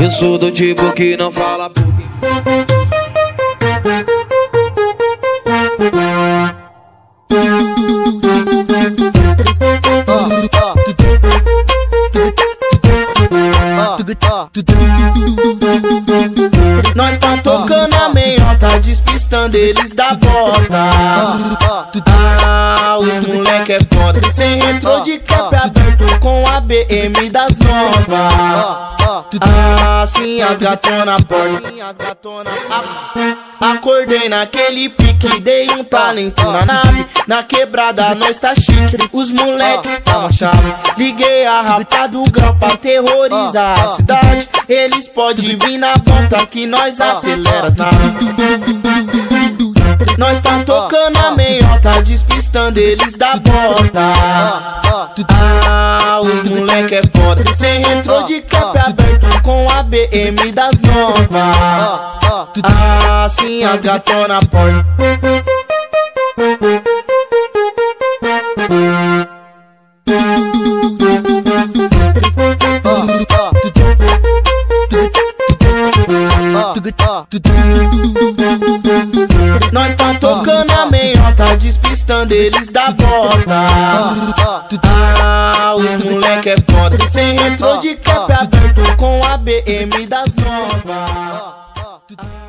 Eu sou do tipo que não fala pouco. Nós tá tocando a meiota, despistando eles da bota. Os moleque é foda. Cê entrou de cap aberto com a BM das novas. Sim, as gatona pode. Acordei naquele pique, dei um talento na nave. Na quebrada nós tá chique, os moleque tá chave. Liguei a rapa do grau pra terrorizar a cidade. Eles podem vir na ponta que nós acelera as naves. Nós tá tocando a meiota, despistando eles da bota. Os moleque é foda. Cê entrou de cap aberto com a BM das novas. Sim, as gatona pode. Nós tá tocando a meiota, despistando eles da bota. Os moleque é foda. Cê entrou de cap aberto com a BM das novas.